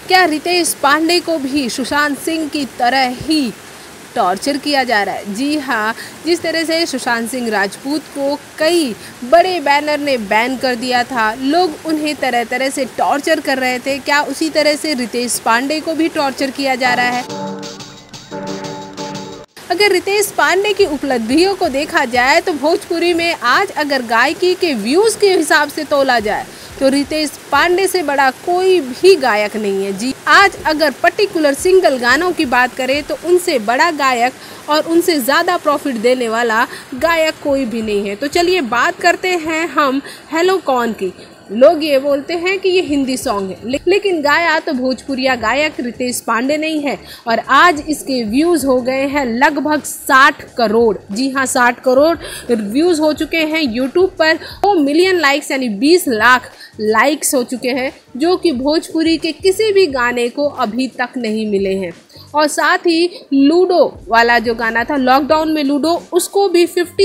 क्या रितेश पांडे को भी सुशांत सिंह की तरह ही टॉर्चर किया जा रहा है? जी हाँ, जिस तरह से सुशांत सिंह राजपूत को कई बड़े बैनर ने बैन कर दिया था, लोग उन्हें तरह तरह से टॉर्चर कर रहे थे, क्या उसी तरह से रितेश पांडे को भी टॉर्चर किया जा रहा है? अगर रितेश पांडे की उपलब्धियों को देखा जाए तो भोजपुरी में आज अगर गायकी के व्यूज़ के हिसाब से तोला जाए तो रितेश पांडे से बड़ा कोई भी गायक नहीं है। जी, आज अगर पर्टिकुलर सिंगल गानों की बात करें तो उनसे बड़ा गायक और उनसे ज़्यादा प्रॉफिट देने वाला गायक कोई भी नहीं है। तो चलिए बात करते हैं हम हेलो कौन की। लोग ये बोलते हैं कि ये हिंदी सॉन्ग है, लेकिन गाया तो भोजपुरिया गायक रितेश पांडे नहीं है और आज इसके व्यूज़ हो गए हैं लगभग 60 करोड़। जी हाँ, 60 करोड़ व्यूज़ हो चुके हैं यूट्यूब पर। 2 मिलियन लाइक्स यानी 20 लाख लाइक्स हो चुके हैं, जो कि भोजपुरी के किसी भी गाने को अभी तक नहीं मिले हैं। और साथ ही लूडो वाला जो गाना था लॉकडाउन में लूडो, उसको भी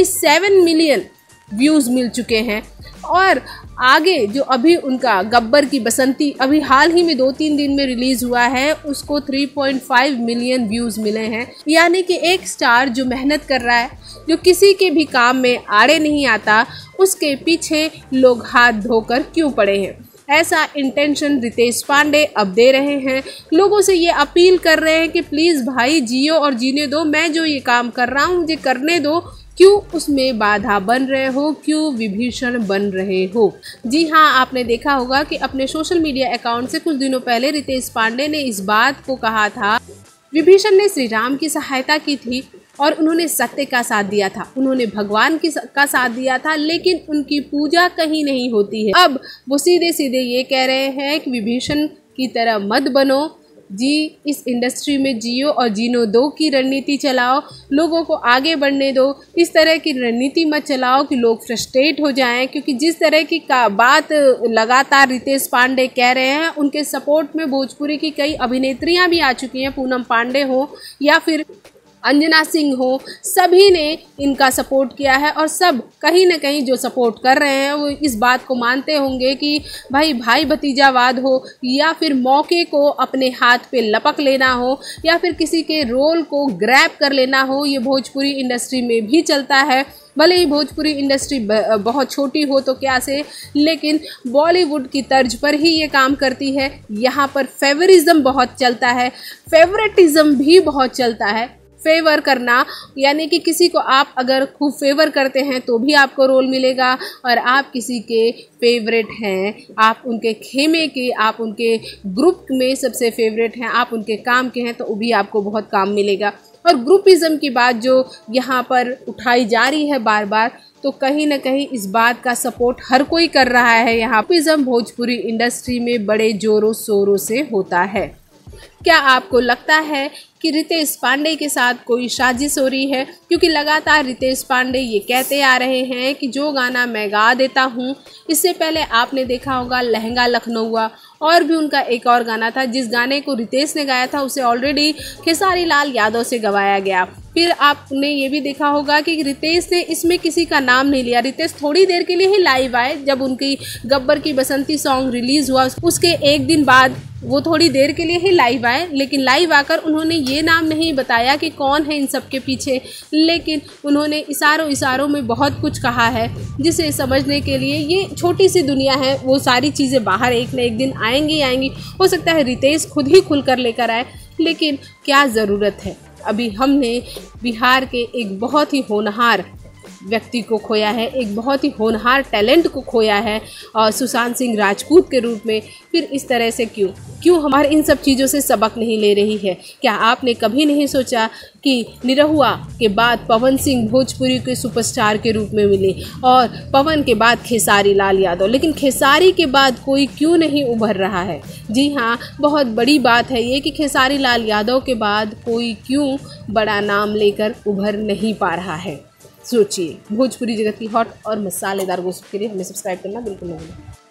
57 मिलियन व्यूज़ मिल चुके हैं। और आगे जो अभी उनका गब्बर की बसंती अभी हाल ही में 2-3 दिन में रिलीज़ हुआ है, उसको 3.5 मिलियन व्यूज़ मिले हैं। यानी कि एक स्टार जो मेहनत कर रहा है, जो किसी के भी काम में आड़े नहीं आता, उसके पीछे लोग हाथ धोकर क्यों पड़े हैं। ऐसा इंटेंशन रितेश पांडे अब दे रहे हैं। लोगों से ये अपील कर रहे हैं कि प्लीज़ भाई जियो और जीने दो, मैं जो ये काम कर रहा हूँ मुझे करने दो, क्यों उसमें बाधा बन रहे हो, क्यों विभीषण बन रहे हो। जी हाँ, आपने देखा होगा कि अपने सोशल मीडिया अकाउंट से कुछ दिनों पहले रितेश पांडे ने इस बात को कहा था, विभीषण ने श्री राम की सहायता की थी और उन्होंने सत्य का साथ दिया था, उन्होंने भगवान का साथ दिया था, लेकिन उनकी पूजा कहीं नहीं होती है। अब वो सीधे सीधे ये कह रहे हैं कि विभीषण की तरह मत बनो जी, इस इंडस्ट्री में जियो और जीनो दो की रणनीति चलाओ, लोगों को आगे बढ़ने दो। इस तरह की रणनीति मत चलाओ कि लोग फ्रस्ट्रेट हो जाएं, क्योंकि जिस तरह की बात लगातार रितेश पांडे कह रहे हैं, उनके सपोर्ट में भोजपुरी की कई अभिनेत्रियां भी आ चुकी हैं, पूनम पांडे हो या फिर अंजना सिंह हो, सभी ने इनका सपोर्ट किया है और सब कहीं ना कहीं जो सपोर्ट कर रहे हैं वो इस बात को मानते होंगे कि भाई भतीजावाद हो या फिर मौके को अपने हाथ पे लपक लेना हो या फिर किसी के रोल को ग्रैब कर लेना हो, ये भोजपुरी इंडस्ट्री में भी चलता है। भले ही भोजपुरी इंडस्ट्री बहुत छोटी हो तो क्या से, लेकिन बॉलीवुड की तर्ज पर ही ये काम करती है। यहाँ पर फेवरिज्म बहुत चलता है, फेवरेटिज्म भी बहुत चलता है। फेवर करना यानी कि किसी को आप अगर खूब फेवर करते हैं तो भी आपको रोल मिलेगा, और आप किसी के फेवरेट हैं, आप उनके खेमे के, आप उनके ग्रुप में सबसे फेवरेट हैं, आप उनके काम के हैं, तो भी आपको बहुत काम मिलेगा। और ग्रुपिज़म की बात जो यहाँ पर उठाई जा रही है बार बार, तो कहीं ना कहीं इस बात का सपोर्ट हर कोई कर रहा है। यहाँ ग्रुपिज़म भोजपुरी इंडस्ट्री में बड़े ज़ोरों शोरों से होता है। क्या आपको लगता है कि रितेश पांडे के साथ कोई साजिश हो रही है? क्योंकि लगातार रितेश पांडे ये कहते आ रहे हैं कि जो गाना मैं गा देता हूँ, इससे पहले आपने देखा होगा लहंगा लखनऊआ, और भी उनका एक और गाना था जिस गाने को रितेश ने गाया था, उसे ऑलरेडी खेसारी लाल यादव से गवाया गया। फिर आपने ये भी देखा होगा कि रितेश ने इसमें किसी का नाम नहीं लिया। रितेश थोड़ी देर के लिए ही लाइव आए, जब उनकी गब्बर की बसंती सॉन्ग रिलीज़ हुआ उसके एक दिन बाद वो थोड़ी देर के लिए ही लाइव आए, लेकिन लाइव आकर उन्होंने ये नाम नहीं बताया कि कौन है इन सब के पीछे, लेकिन उन्होंने इशारों में बहुत कुछ कहा है, जिसे समझने के लिए ये छोटी सी दुनिया है, वो सारी चीज़ें बाहर एक न एक दिन आएंगी। हो सकता है रितेश खुद ही खुल कर लेकर आए, लेकिन क्या ज़रूरत है। अभी हमने बिहार के एक बहुत ही होनहार व्यक्ति को खोया है, एक बहुत ही होनहार टैलेंट को खोया है, और सुशांत सिंह राजपूत के रूप में। फिर इस तरह से क्यों हमारे इन सब चीज़ों से सबक नहीं ले रही है? क्या आपने कभी नहीं सोचा कि निरहुआ के बाद पवन सिंह भोजपुरी के सुपरस्टार के रूप में मिले, और पवन के बाद खेसारी लाल यादव, लेकिन खेसारी के बाद कोई क्यों नहीं उभर रहा है? जी हाँ, बहुत बड़ी बात है ये कि खेसारी लाल यादव के बाद कोई क्यों बड़ा नाम लेकर उभर नहीं पा रहा है। सोचिए। भोजपुरी जगत की हॉट और मसालेदार गोश्त के लिए हमें सब्सक्राइब करना बिल्कुल ना भूलें।